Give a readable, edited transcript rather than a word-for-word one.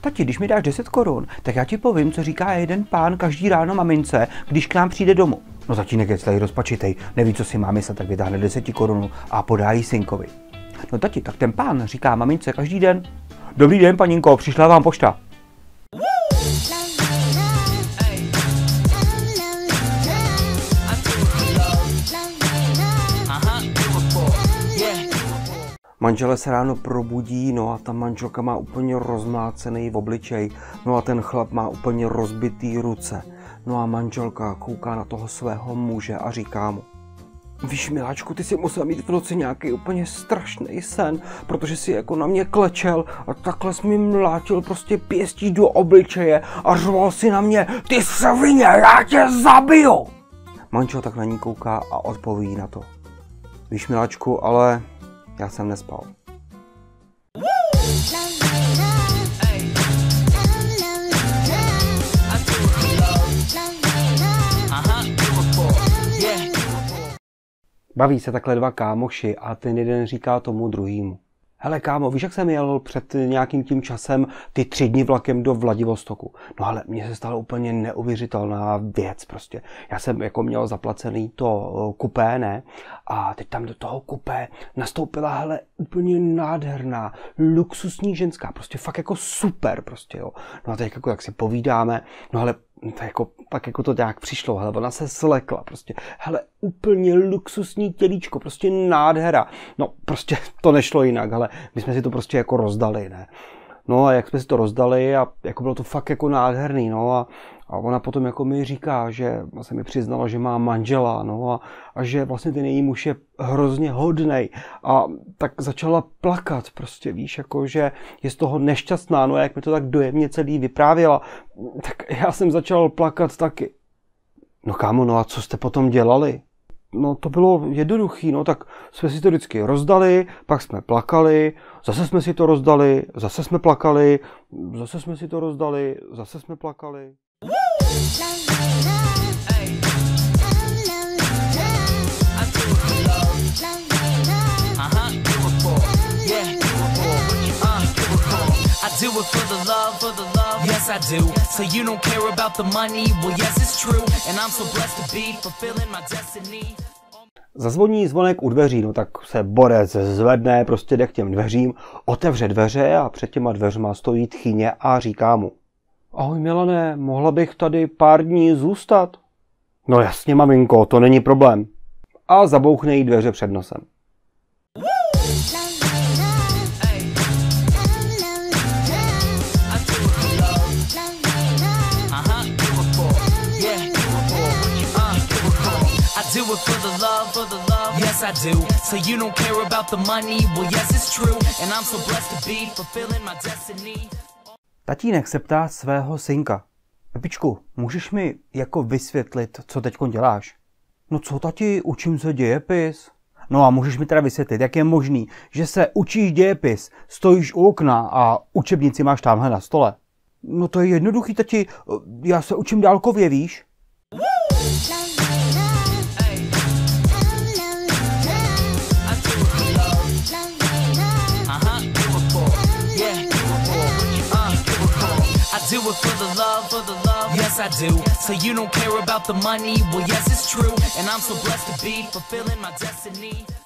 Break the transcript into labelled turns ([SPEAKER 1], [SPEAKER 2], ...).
[SPEAKER 1] Tati, když mi dáš 10 korun, tak já ti povím, co říká jeden pán každý ráno mamince, když k nám přijde domů. No tatínek je celý rozpačitej, neví, co si má myslet, tak vytáhne 10 korun a podá jí synkovi. No tati, tak ten pán říká mamince každý den: Dobrý den, paninko, přišla vám pošta. Manžele se ráno probudí, no a ta manželka má úplně rozmácený obličej, no a ten chlap má úplně rozbitý ruce. No a manželka kouká na toho svého muže a říká mu: Víš, miláčku, ty si musel mít v noci nějaký úplně strašný sen, protože si jako na mě klečel a takhle jsi mi mlátil prostě pěstí do obličeje a řval si na mě: Ty svině, já tě zabiju! Manžel tak na ní kouká a odpoví na to: Víš, miláčku, ale já jsem nespal. Baví se takhle dva kámoši a ten jeden říká tomu druhýmu: Hele kámo, víš, jak jsem jel před nějakým tím časem ty 3 dny vlakem do Vladivostoku? No ale mně se stala úplně neuvěřitelná věc prostě. Já jsem jako měl zaplacený to kupé, ne? A teď tam do toho kupé nastoupila, hele, úplně nádherná, luxusní ženská, prostě fakt jako super prostě, jo. No a teď jako tak si povídáme, no ale pak jako to nějak přišlo, hele, ona se slekla prostě, hele, úplně luxusní tělíčko, prostě nádhera. No prostě to nešlo jinak, hele, my jsme si to prostě jako rozdali, ne. No a jak jsme si to rozdali a jako bylo to fakt jako nádherný, no a ona potom jako mi říká, že vlastně mi přiznala, že má manžela, no a že vlastně ten její muž je hrozně hodnej a tak začala plakat prostě, víš, jako že je z toho nešťastná, no a jak mi to tak dojemně celý vyprávěla, tak já jsem začal plakat taky. No kámo, no a co jste potom dělali? No to bylo jednoduchý, no tak jsme si to vždycky rozdali, pak jsme plakali, zase jsme si to rozdali, zase jsme plakali, zase jsme si to rozdali, zase jsme plakali. I do it for the love, yes I do. So you don't care about the money, well yes it's true. And I'm so blessed to be fulfilling my destiny. Zazvoní zvonek u dveří, no tak se borec zvedne, prostě jde k těm dveřím, otevře dveře a před těma dveřma stojí tchyně a říká mu: Ahoj Milane, mohla bych tady pár dní zůstat? No jasně maminko, to není problém. A zabouchne jí dveře před nosem. Do it for the love, yes I do. So you don't care about the money, well yes it's true. And I'm so blessed to be fulfilling my destiny. Tatínek se ptá svého synka: Pepičku, můžeš mi jako vysvětlit, co teďko děláš? No co tati, učím se dějepis. No a můžeš mi teda vysvětlit, jak je možný, že se učíš dějepis, stojíš u okna a učebnici máš tamhle na stole? No to je jednoduchý, tati, já se učím dálkově, víš? Do it for the love, yes I do. So you don't care about the money, well yes it's true. And I'm so blessed to be fulfilling my destiny.